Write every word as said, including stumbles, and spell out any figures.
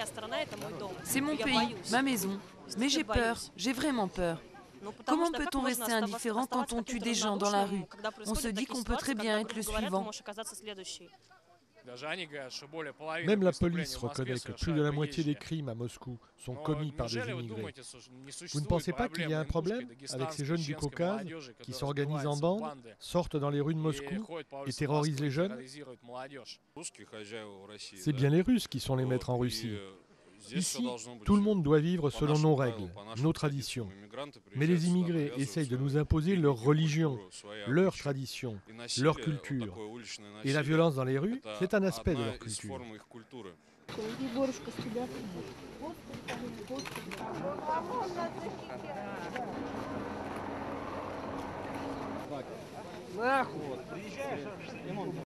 C'est mon pays, ma maison. Mais j'ai peur, j'ai vraiment peur. Comment peut-on rester indifférent quand on tue des gens dans la rue? On se dit qu'on peut très bien être le suivant. Même la police reconnaît que plus de la moitié des crimes à Moscou sont commis par des immigrés. Vous ne pensez pas qu'il y a un problème avec ces jeunes du Caucase qui s'organisent en bandes, sortent dans les rues de Moscou et terrorisent les jeunes? C'est bien les Russes qui sont les maîtres en Russie. Ici, tout le monde doit vivre selon nos règles, nos traditions. Mais les immigrés essayent de nous imposer leur religion, leur tradition, leur culture. Et la violence dans les rues, c'est un aspect de leur culture.